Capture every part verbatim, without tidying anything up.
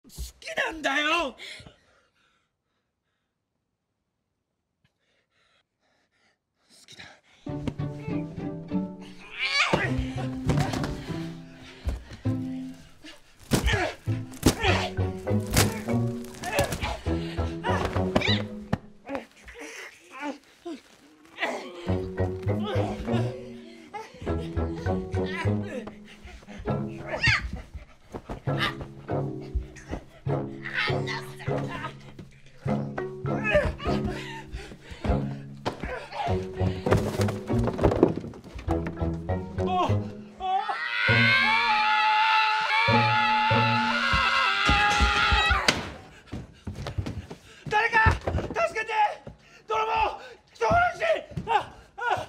好きなんだよ。好きだ。誰か助けて！泥棒！人殺し！ああ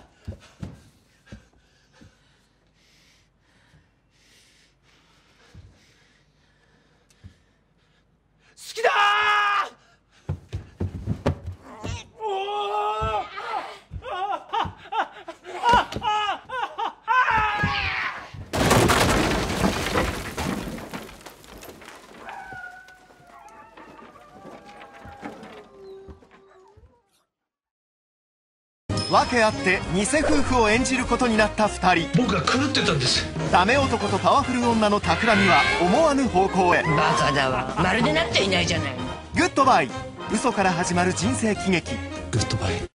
好きだー！おー！ 訳あって偽夫婦を演じることになったふたり。 僕が狂ってたんです。 ダメ男とパワフル女の企みは思わぬ方向へ。 バカだわ、まるでなっていないじゃない。 グッドバイ、嘘から始まる人生喜劇。 グッドバイ。